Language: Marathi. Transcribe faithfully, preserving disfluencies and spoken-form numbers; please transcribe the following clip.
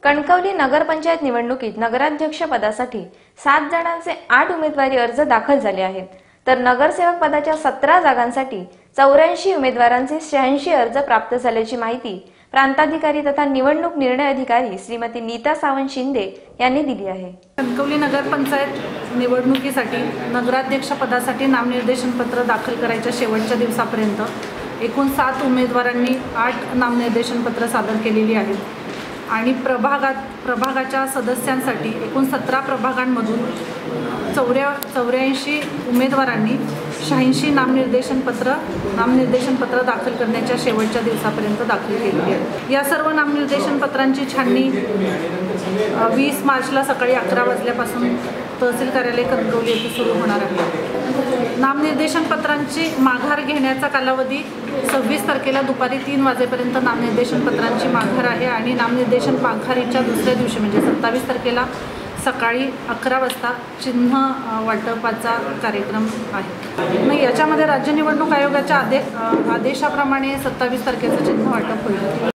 कणकवली नगरपंचायत निवडणुकीत नगराध्यक्ष पदासाठी सात जणांचे आठ उमेदवारी अर्ज दाखल झाले आहेत, तर नगरसेवक पदाच्या सतरा जागांसाठी चौऱ्याऐंशी उमेदवारांचे शहाऐंशी अर्ज प्राप्त झाल्याची माहिती प्रांताधिकारी तथा निवडणूक निर्णय अधिकारी श्रीमती नीता सावंत शिंदे यांनी दिली आहे। कणकवली नगरपंचायत निवडणुकीसाठी नगराध्यक्ष पदासाठी नामनिर्देशन पत्र दाखल करायच्या शेवटच्या दिवसापर्यंत एकूण सात उमेदवारांनी आठ नामनिर्देशन पत्र सादर केलेली आहेत आणि प्रभागात प्रभागाच्या सदस्यांसाठी एकूण सतरा प्रभागांमधून चौऱ्या चौऱ्याऐंशी उमेदवारांनी शहाऐंशी नामनिर्देशन पत्र नामनिर्देशन पत्र दाखल करण्याच्या शेवटच्या दिवसापर्यंत दाखल केलेली आहे। या सर्व नामनिर्देशन पत्रांची छाननी वीस मार्चला सकाळी अकरा वाजल्यापासून तहसील कार्यालय कणकवली येथे सुरू होणार आहे। नामनिर्देशन पत्रांची माघार घेण्याचा कालावधी सव्वीस तारखेला दुपारी तीन वाजेपर्यंत नामनिर्देशन पत्रांची माघार आहे आणि नामनिर्देशन माघारीच्या दुसऱ्या दिवशी म्हणजे सत्तावीस तारखेला सकाळी अकरा वाजता चिन्ह वाटपाचा कार्यक्रम आहे। मग याच्यामध्ये राज्य निवडणूक आयोगाच्या आदेश आदेशाप्रमाणे सत्तावीस तारखेचं चिन्ह वाटप होईल।